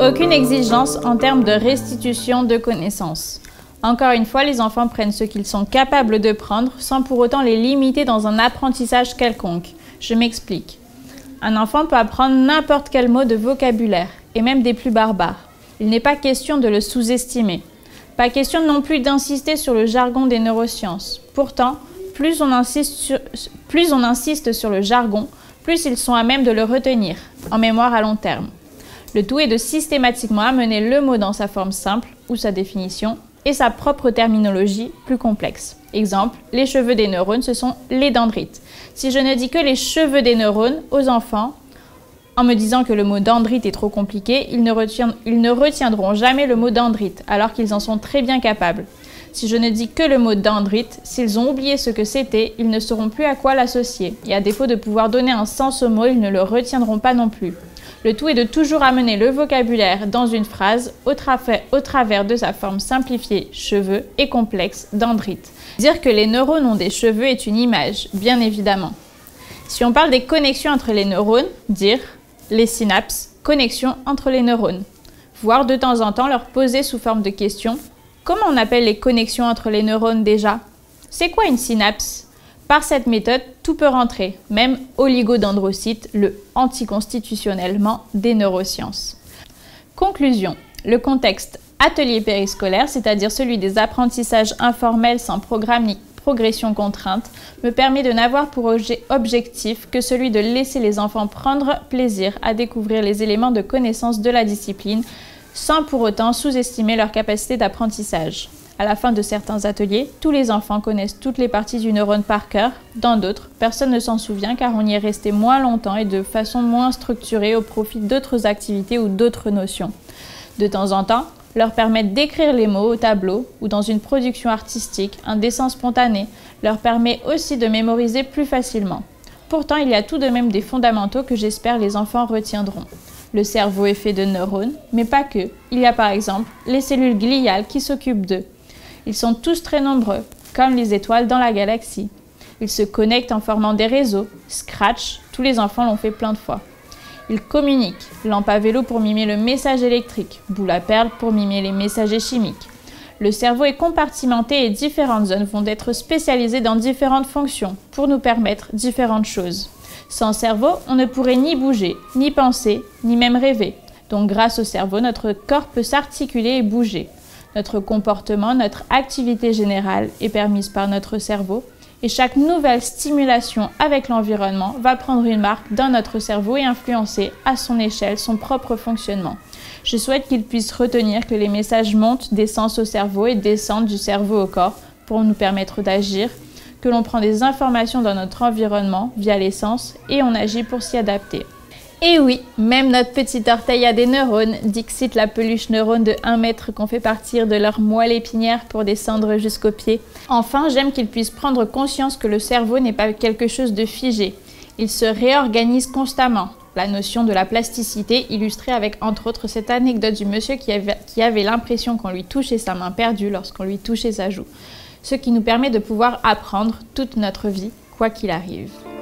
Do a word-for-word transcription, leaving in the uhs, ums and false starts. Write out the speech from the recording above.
Aucune exigence en termes de restitution de connaissances. Encore une fois, les enfants prennent ce qu'ils sont capables de prendre sans pour autant les limiter dans un apprentissage quelconque. Je m'explique. Un enfant peut apprendre n'importe quel mot de vocabulaire, et même des plus barbares. Il n'est pas question de le sous-estimer. Pas question non plus d'insister sur le jargon des neurosciences. Pourtant, plus on insiste sur, plus on insiste sur le jargon, plus ils sont à même de le retenir, en mémoire à long terme. Le tout est de systématiquement amener le mot dans sa forme simple, ou sa définition, et sa propre terminologie plus complexe. Exemple, les cheveux des neurones, ce sont les dendrites. Si je ne dis que les cheveux des neurones aux enfants, en me disant que le mot dendrite est trop compliqué, ils ne, retiendront, ils ne retiendront jamais le mot dendrite, alors qu'ils en sont très bien capables. Si je ne dis que le mot dendrite, s'ils ont oublié ce que c'était, ils ne sauront plus à quoi l'associer. Et à défaut de pouvoir donner un sens au mot, ils ne le retiendront pas non plus. Le tout est de toujours amener le vocabulaire dans une phrase au, tra- au travers de sa forme simplifiée, cheveux, et complexe, dendrite. Dire que les neurones ont des cheveux est une image, bien évidemment. Si on parle des connexions entre les neurones, dire les synapses, connexions entre les neurones. Voire de temps en temps leur poser sous forme de question. Comment on appelle les connexions entre les neurones déjà? C'est quoi une synapse? Par cette méthode, tout peut rentrer, même oligodendrocyte, le anticonstitutionnellement des neurosciences. Conclusion. Le contexte atelier périscolaire, c'est-à-dire celui des apprentissages informels sans programme ni progression contrainte, me permet de n'avoir pour objectif que celui de laisser les enfants prendre plaisir à découvrir les éléments de connaissance de la discipline sans pour autant sous-estimer leur capacité d'apprentissage. À la fin de certains ateliers, tous les enfants connaissent toutes les parties du neurone par cœur. Dans d'autres, personne ne s'en souvient car on y est resté moins longtemps et de façon moins structurée au profit d'autres activités ou d'autres notions. De temps en temps, leur permettre d'écrire les mots au tableau ou dans une production artistique, un dessin spontané, leur permet aussi de mémoriser plus facilement. Pourtant, il y a tout de même des fondamentaux que j'espère les enfants retiendront. Le cerveau est fait de neurones, mais pas que. Il y a par exemple les cellules gliales qui s'occupent d'eux. Ils sont tous très nombreux, comme les étoiles dans la galaxie. Ils se connectent en formant des réseaux. Scratch, tous les enfants l'ont fait plein de fois. Ils communiquent. Lampe à vélo pour mimer le message électrique. Boule à perles pour mimer les messagers chimiques. Le cerveau est compartimenté et différentes zones vont être spécialisées dans différentes fonctions pour nous permettre différentes choses. Sans cerveau, on ne pourrait ni bouger, ni penser, ni même rêver. Donc grâce au cerveau, notre corps peut s'articuler et bouger. Notre comportement, notre activité générale est permise par notre cerveau et chaque nouvelle stimulation avec l'environnement va prendre une marque dans notre cerveau et influencer à son échelle son propre fonctionnement. Je souhaite qu'ils puissent retenir que les messages montent des sens au cerveau et descendent du cerveau au corps pour nous permettre d'agir, que l'on prend des informations dans notre environnement via les sens et on agit pour s'y adapter. Et oui, même notre petit orteil a des neurones, dixit la peluche neurone de un mètre qu'on fait partir de leur moelle épinière pour descendre jusqu'aux pieds. Enfin, j'aime qu'ils puissent prendre conscience que le cerveau n'est pas quelque chose de figé. Il se réorganise constamment. La notion de la plasticité illustrée avec entre autres cette anecdote du monsieur qui avait, qui avait l'impression qu'on lui touchait sa main perdue lorsqu'on lui touchait sa joue. Ce qui nous permet de pouvoir apprendre toute notre vie, quoi qu'il arrive.